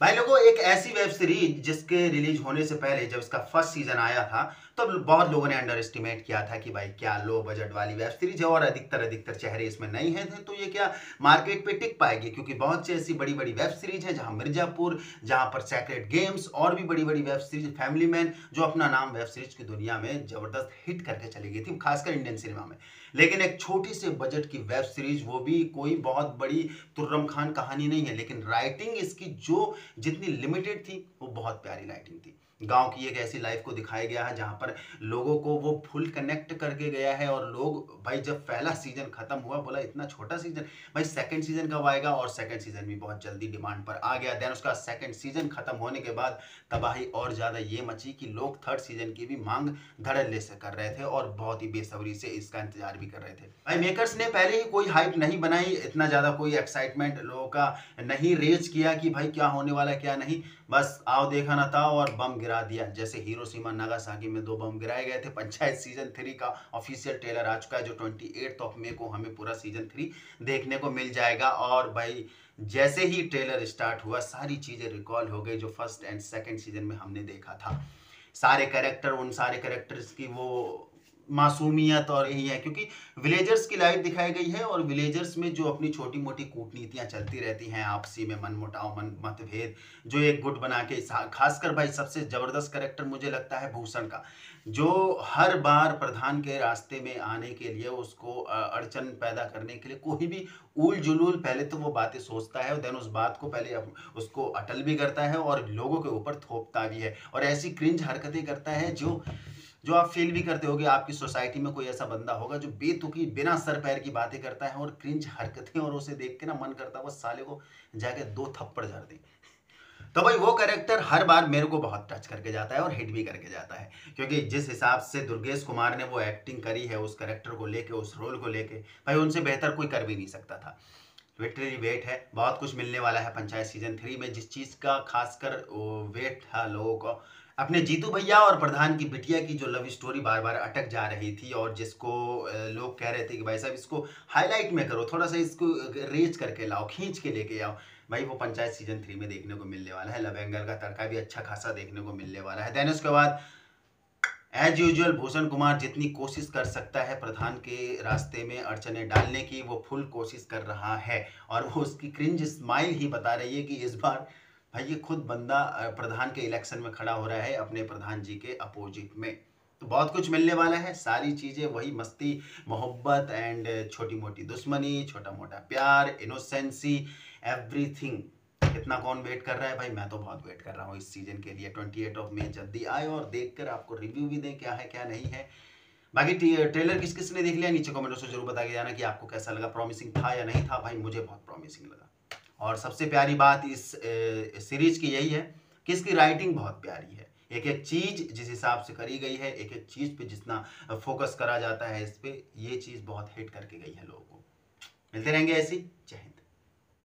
भाई लोगों, एक ऐसी वेब सीरीज जिसके रिलीज होने से पहले जब इसका फर्स्ट सीजन आया था तब बहुत लोगों ने अंडर एस्टिमेट किया था कि भाई क्या लो बजट वाली वेब सीरीज है और अधिकतर अधिकतर चेहरे इसमें नहीं हैं तो ये क्या मार्केट पे टिक पाएगी, क्योंकि बहुत सी ऐसी बड़ी बड़ी वेब सीरीज है जहां मिर्जापुर, जहां पर सेक्रेट गेम्स और भी बड़ी बड़ी वेब सीरीज, फैमिली मैन, जो अपना नाम वेब सीरीज की दुनिया में जबरदस्त हिट करके चली गई थी, खासकर इंडियन सिनेमा में। लेकिन एक छोटी से बजट की वेब सीरीज, वो भी कोई बहुत बड़ी तुर्रम खान कहानी नहीं है, लेकिन राइटिंग इसकी जो जितनी लिमिटेड थी वो बहुत प्यारी राइटिंग थी। गांव की एक ऐसी लाइफ को दिखाया गया है जहां पर लोगों को वो फुल कनेक्ट करके गया है। और लोग भाई जब पहला सीजन खत्म हुआ बोला इतना छोटा सीजन, भाई सेकंड सीजन कब आएगा, और सेकंड सीजन भी बहुत जल्दी डिमांड पर आ गया। देन उसका सेकंड सीजन खत्म होने के बाद तबाही और ज्यादा ये मची कि लोग थर्ड सीजन की भी मांग धड़ल्ले से कर रहे थे और बहुत ही बेसब्री से इसका इंतजार भी कर रहे थे। भाई मेकर्स ने पहले ही कोई हाइप नहीं बनाई, इतना ज्यादा कोई एक्साइटमेंट लोगों का नहीं रेज किया कि भाई क्या होने वाला क्या नहीं, बस आओ देखा ना था और बम गिरा दिया। जैसे हिरोशिमा नागासाकी में 2 बम गिराए गए थे। पंचायत सीजन 3 का ऑफिशियल ट्रेलर आ चुका है जो 28 मई को हमें पूरा सीजन 3 देखने को मिल जाएगा। और भाई जैसे ही ट्रेलर स्टार्ट हुआ सारी चीजें रिकॉल हो गई जो फर्स्ट एंड सेकंड सीजन में हमने देखा था। सारे कैरेक्टर, उन सारे कैरेक्टर्स की वो मासूमियत और यही है, क्योंकि विलेजर्स की लाइफ दिखाई गई है और विलेजर्स में जो अपनी छोटी मोटी कूटनीतियां चलती रहती हैं, आपसी में मनमुटाव, मतभेद, जो एक गुट बना के, खासकर भाई सबसे जबरदस्त कैरेक्टर मुझे लगता है भूषण का, जो हर बार प्रधान के रास्ते में आने के लिए उसको अड़चन पैदा करने के लिए कोई भी उल जुलूल पहले तो वो बातें सोचता है और देन उस बात को पहले उसको अटल भी करता है और लोगों के ऊपर थोपता भी है और ऐसी क्रिंज हरकतें करता है जो जो आप फील भी करते होगे। आपकी सोसाइटी में कोई ऐसा बंदा होगा जो बेतुकी बिना सर पैर की बातें करता है और क्रिंज हरकतें, और उसे देख के ना मन करता है वो साले को जाके 2 थप्पड़ जड़ दे। तो भाई वो कैरेक्टर हर बार मेरे को बहुत टच करके जाता है और हिट भी करके जाता है, क्योंकि जिस हिसाब से दुर्गेश कुमार ने वो एक्टिंग करी है उस कैरेक्टर को लेके, उस रोल को लेके, भाई उनसे बेहतर कोई कर भी नहीं सकता था। लिटरली वेट है, बहुत कुछ मिलने वाला है पंचायत सीजन 3 में। जिस चीज़ का खासकर वेट था लोगों को, अपने जीतू भैया और प्रधान की बिटिया की जो लव स्टोरी बार बार अटक जा रही थी और जिसको लोग कह रहे थे कि भाई साहब इसको हाईलाइट में करो, थोड़ा सा इसको रेज करके लाओ, खींच के लेके आओ, भाई वो पंचायत सीजन 3 में देखने को मिलने वाला है। लव एंगल का तड़का भी अच्छा खासा देखने को मिलने वाला है। देन उसके बाद एज यूजुअल भूषण कुमार जितनी कोशिश कर सकता है प्रधान के रास्ते में अड़चने डालने की, वो फुल कोशिश कर रहा है और वो उसकी क्रिंज स्माइल ही बता रही है कि इस बार भाई ये खुद बंदा प्रधान के इलेक्शन में खड़ा हो रहा है अपने प्रधान जी के अपोजिट में। तो बहुत कुछ मिलने वाला है, सारी चीज़ें वही मस्ती मोहब्बत एंड छोटी मोटी दुश्मनी, छोटा मोटा प्यार, इनोसेंसी, एवरीथिंग। कितना कौन वेट कर रहा है भाई, मैं तो बहुत वेट कर रहा हूँ इस सीजन के लिए। 28 मई जल्दी आए और देखकर आपको रिव्यू भी दें क्या है क्या नहीं है। बाकी ट्रेलर किस किस ने देख लिया नीचे कमेंटों से जरूर बता के जाना कि आपको कैसा लगा, प्रॉमिसिंग था या नहीं था। भाई मुझे बहुत प्रॉमिसिंग लगा और सबसे प्यारी बात इस सीरीज की यही है कि इसकी राइटिंग बहुत प्यारी है। एक एक चीज जिस हिसाब से करी गई है, एक एक चीज पे जितना फोकस करा जाता है इस पे, ये चीज बहुत हिट करके गई है लोगों को। मिलते रहेंगे ऐसी। जय हिंद।